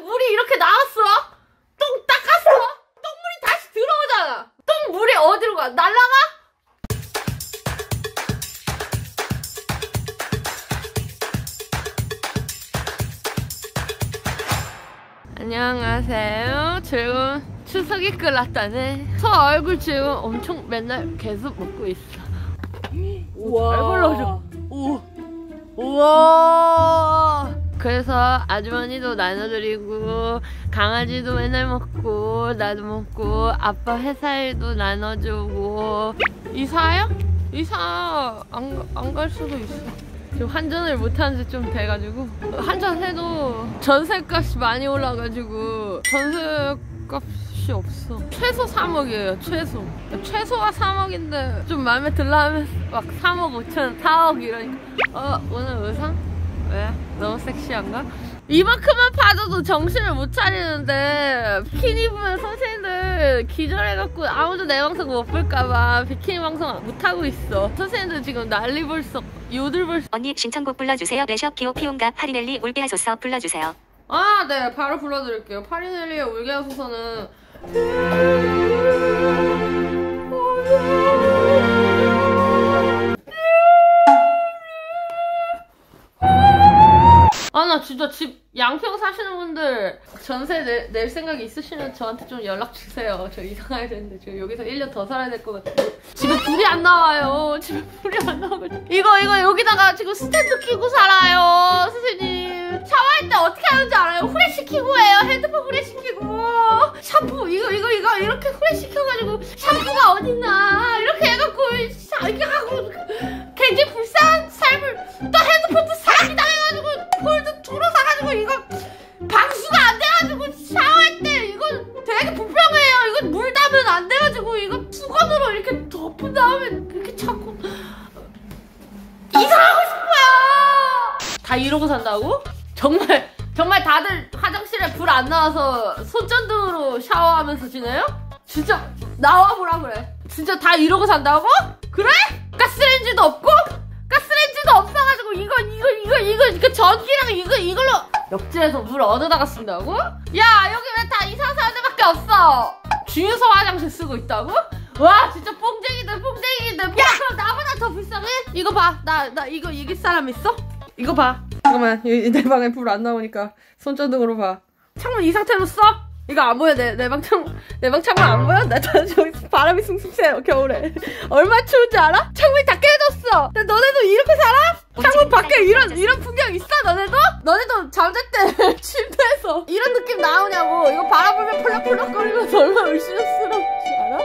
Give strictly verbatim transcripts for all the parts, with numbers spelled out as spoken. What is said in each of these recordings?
물이 이렇게 나왔어? 똥 닦았어? 똥물이 다시 들어오잖아. 똥물이 어디로 가? 날라가? 안녕하세요. 즐거운 추석이 끝났다네. 저 얼굴 지금 엄청 맨날 계속 먹고 있어. 우와. 잘 발라줘. 오. 우와. 그래서 아주머니도 나눠드리고 강아지도 맨날 먹고 나도 먹고 아빠 회사 일도 나눠주고. 이사요? 이사 안, 안 갈 수도 있어. 지금 환전을 못한 지 좀 돼가지고 환전해도 전세값이 많이 올라가지고 전세값이 없어. 최소 삼억이에요. 최소 최소가 삼억인데 좀 마음에 들라 하면 막 삼억 오천, 사억 이러니까 어 오늘 의상? 왜? 너무 섹시한가? 이만큼만 봐도 정신을 못 차리는데 비키니 입으면 선생님들 기절해갖고 아무도 내 방송 못 볼까봐 비키니 방송 못하고 있어. 선생님들 지금 난리 벌썩 요들 벌써. 언니 신청곡 불러주세요. 레셔 기오피온과 파리넬리 울게 하소서 불러주세요. 아, 네, 바로 불러드릴게요. 파리넬리의 울게 하소서는 아, 나 진짜 집 양평 사시는 분들 전세 내, 낼 생각이 있으시면 저한테 좀 연락 주세요. 저 이사 가야 되는데 지금 여기서 일 년 더 살아야 될 것 같아요. 집에 불이 안 나와요. 집에 불이 안 나와가지고 이거 이거 여기다가 지금 스탠드 끼고 살아요. 선생님 샤워할 때 어떻게 하는지 알아요? 후레시키고 해요. 핸드폰 후레시키고 샴푸 이거 이거 이거 이렇게 후레시켜가지고 샴푸가 어딨나 이렇게 해갖고 샤, 이렇게 하고 굉장히 불쌍한 삶을 또 핸드폰도 사기 당해가지고 폴도 두루 사가지고 이거 방수가 안 돼가지고 샤워할 때 이거 되게 불편해요. 이거 물 닿으면 안 돼가지고 이거 수건으로 이렇게 덮은 다음에 이렇게 자꾸 이사하고 싶어요. 다 이러고 산다고? 정말 정말 다들 화장실에 불 안 나와서 손전등으로 샤워하면서 지내요? 진짜 나와보라 그래. 진짜 다 이러고 산다고? 그래? 가스레인지도 없고? 가스레인지도 없어가지고 이거 이거 이거 이거 이거 전기랑 이거 이걸로 옆집에서 물 얻어다가 쓴다고? 야 여기 왜 다 이상한 사람들밖에 없어? 주유소 화장실 쓰고 있다고? 와 진짜 뽕쟁이들 뽕쟁이들. 야 그럼 나보다 더 불쌍해? 이거 봐 나 나 이거 이길 사람 있어? 이거 봐. 잠깐만 내 방에 불 안 나오니까 손전등으로 봐. 창문 이 상태로 써? 이거 안 보여? 내, 내 방 창문, 내 방 창문 안 보여? 나 저기 바람이 숭숭 쐬요, 겨울에. 얼마나 추운지 알아? 창문이 다 깨졌어! 근데 너네도 이렇게 살아? 창문 밖에 이런, 이런 풍경 있어, 너네도? 너네도 잠잘 때 침대에서 이런 느낌 나오냐고. 이거 바람 불면 펄럭펄럭거리면서 얼마나 으시스러운지 알아?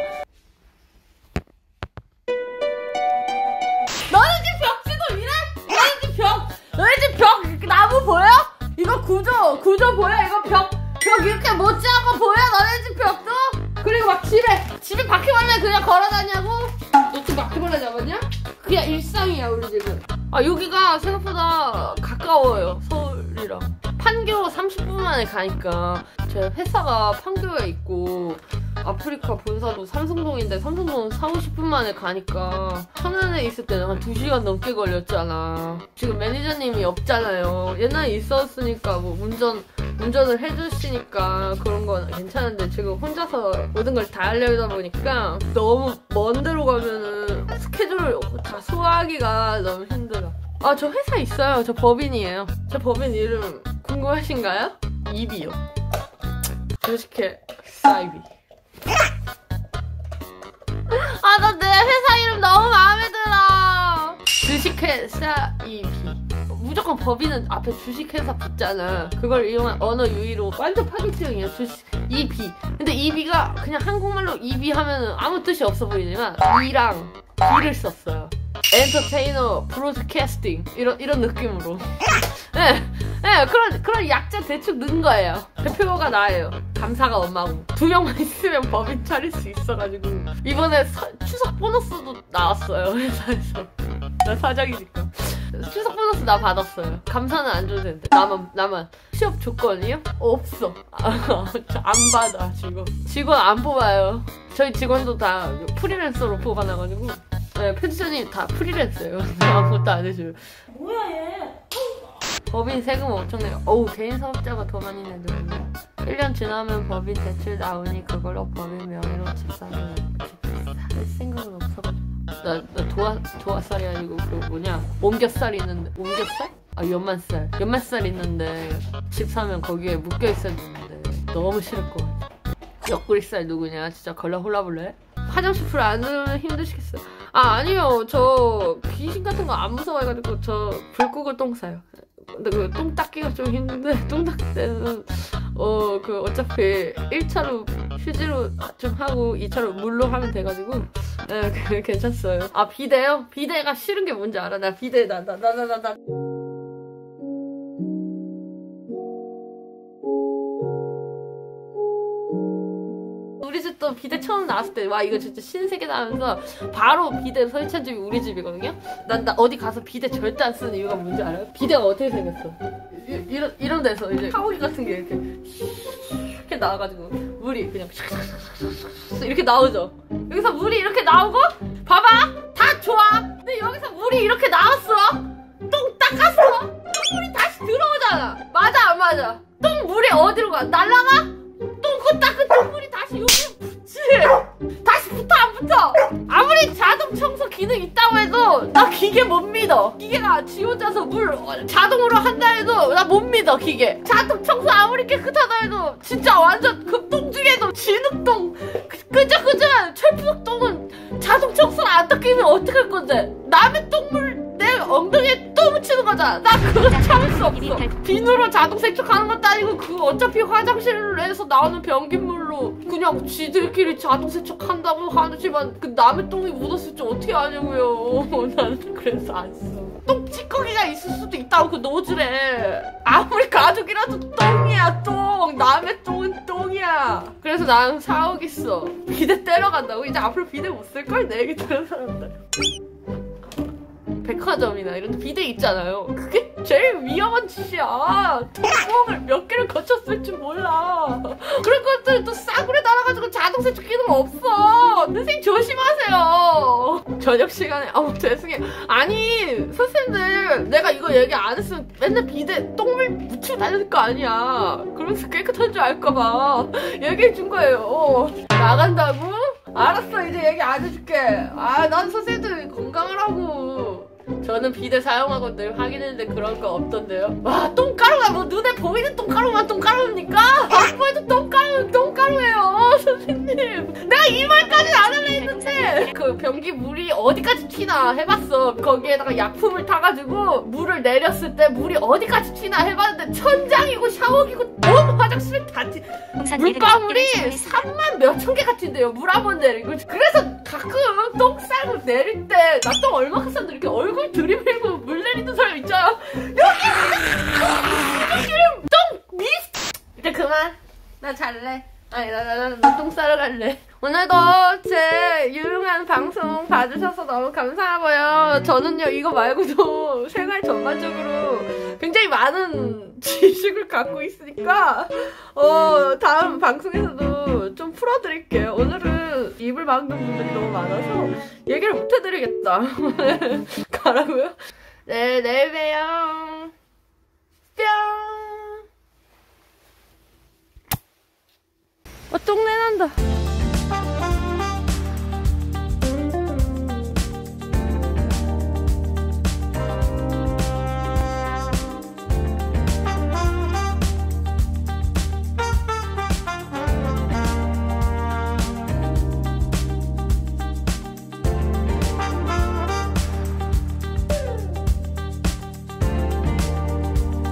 너네 집 벽지도 이래? 너네 집 벽, 너네 집 벽 나무 보여? 이거 구조, 구조 보여? 이거 벽, 벽 이렇게 못지한 거 보여? 너네 집 벽도? 그리고 막 집에 집에 바퀴벌레 그냥 걸어다냐고? 너 집 바퀴벌레 잡았냐? 그냥 일상이야 우리 집은. 아 여기가 생각보다 가까워요 서울이랑. 판교 삼십 분 만에 가니까. 제 회사가 판교에 있고 아프리카 본사도 삼성동인데 삼성동은 사오십 분 만에 가니까 천안에 있을 때는 한 두 시간 넘게 걸렸잖아. 지금 매니저님이 없잖아요. 옛날에 있었으니까 뭐 운전 운전을 해주시니까 그런 건 괜찮은데 지금 혼자서 모든 걸 다 하려다 보니까 너무 먼 데로 가면은 스케줄을 다 소화하기가 너무 힘들어. 아 저 회사 있어요. 저 법인이에요. 저 법인 이름 궁금하신가요? 이비요. 주식회 사이비. 아 나 내 회사 이름 너무 마음에 들어. 주식회사 이비. 무조건 법인은 앞에 주식회사 붙잖아. 그걸 이용한 언어 유희로 완전 파격적이에요. 주식 이비. 근데 이비가 그냥 한국말로 이비 하면은 아무 뜻이 없어 보이지만 이랑 비를 썼어요. 엔터테이너, 브로드캐스팅 이런 이런 느낌으로. 네, 네 그런 그런 약자 대충 넣은 거예요. 대표가 나예요. 감사가 엄마고 두 명만 있으면 법인 차릴 수 있어가지고 이번에 사, 추석 보너스도 나왔어요 회사에서. 나 사장이니까 추석 보너스 나 받았어요. 감사는 안 줘도 되는데 나만 나만 취업 조건이요? 없어. 안 받아 직원. 직원 안 뽑아요. 저희 직원도 다 프리랜서로 뽑아놔가지고. 네, 편집자님 다 프리랜서예요. 아무것도 안 해줘요. 뭐야 얘? 법인 세금 엄청 내요. 어우, 개인 사업자가 더 많이 내더라고요. 일 년 지나면 법인 대출 나오니 그걸로 법인 명의로 집 사면 살 생각은 없어가지고. 나, 나 도화, 도화살이 아니고 그 뭐냐, 옮겨살 있는데. 옮겨살? 아, 연만살. 연만살 있는데 집 사면 거기에 묶여있어야 되는데 너무 싫을 것 같아. 옆구리살 누구냐? 진짜 걸라 홀라볼래? 화장실 불 안 들으면 힘드시겠어요? 아, 아니요. 저 귀신 같은 거 안 무서워해가지고 저 불 끄고 똥 싸요. 근데 그 똥 닦기가 좀 힘든데 똥 닦을 때는 어 그 어차피 일 차로 휴지로 좀 하고 이 차로 물로 하면 돼가지고 네, 괜찮어요. 아, 비데요? 비데가 싫은 게 뭔지 알아? 나 비데 나 나 나 나 나 나 우리 집도 비데 처음 나왔을 때 와 이거 진짜 신세계다 하면서 바로 비데 설치한 집이 우리 집이거든요. 난 나 어디 가서 비데 절대 안 쓰는 이유가 뭔지 알아요? 비데가 어떻게 생겼어? 이, 이런 이런 데서 이제 샤워기 같은 게 이렇게 이렇게 나와가지고 물이 그냥 이렇게 나오죠. 여기서 물이 이렇게 나오고 봐봐 다 좋아. 근데 여기서 물이 이렇게 나왔어. 똥 닦았어. 똥물이 다시 들어오잖아. 맞아 안 맞아? 똥물이 어디로 가? 날라가? 똥그 닦은 똥물이 다시 여기에 붙지. 다시 붙어 안 붙어? 아무리 자동 청소 기능 있다고 해도 나 기계 못 믿어. 기계가 지 혼자서 물 자동으로 한다 해도 나 못 믿어. 기계 자동 청소 아무리 깨끗하다 해도 진짜 완전 그 똥 중에도 진흙똥 끈적끈적한 철푸석 똥은 자동 청소를 안 닦이면 어떡할 건데? 남의 똥물 내 엉덩이에 또 묻히는 거잖아. 나 그거 참을 수 없어. 비누로 자동 세척하는 것도 아니고 그거 어차피 화장실에서 나오는 변기물로 그냥 지들끼리 자동 세척한다고 하지만 그 남의 똥이 묻었을 줄 어떻게 아냐고요. 나는 그래서 안 써. 똥 찌꺼기가 있을 수도 있다고 그 노즐에. 아무리 가족이라도 똥이야 똥. 남의 똥은 똥이야. 그래서 나는 샤워기 써. 비데 때려간다고? 이제 앞으로 비데 못 쓸걸? 내 얘기 들은 사람들. 백화점이나 이런 데 비데 있잖아요. 그게 제일 위험한 짓이야. 똥구멍을 몇 개를 거쳤을 줄 몰라. 그런 것들 또 싸구려 달아가지고 자동 세척 기능 없어. 선생님 조심하세요. 저녁 시간에 어우 죄송해요. 아니 선생님들 내가 이거 얘기 안 했으면 맨날 비데 똥물 묻히고 다닐 거 아니야. 그러면서 깨끗한 줄 알까봐 얘기해 준 거예요. 나간다고? 알았어 이제 얘기 안 해줄게. 아 난 선생님들 건강하라고. 저는 비데 사용하고 늘 확인했는데 그런 거 없던데요. 와 똥가루가 뭐 눈에 보이는 똥가루만 똥가루입니까? 안 보여도 똥가루는 똥가루예요 선생님. 내가 이 말까지 안 하려 했는데 그 변기 물이 어디까지 튀나 해봤어. 거기에다가 약품을 타가지고 물을 내렸을 때 물이 어디까지 튀나 해봤는데 천장이고 샤워기고 온 화장실에 다 튀... 물방울이 삼만 몇천 개 같은데요. 물 한 번 내리고. 그래서 가끔 똥 싸고 내릴 때 나 똥 얼마큼 쌌는데 이렇게 얼굴 들이밀고 물 내리는 사람 있잖아. 여기 여기 똥 미스. 이제 그만. 나 잘래. 아니 나 나 나 똥 싸러 갈래. 오늘도 제 유용한 방송 봐주셔서 너무 감사하고요. 저는요 이거 말고도 생활 전반적으로 굉장히 많은 지식을 갖고 있으니까 어 다음 방송에서도 좀 풀어드릴게요. 오늘은 입을 막는 분들이 너무 많아서 얘기를 못 해드리겠다. 가라고요? 네 내일 봬요. 뿅. 어 똥내 난다.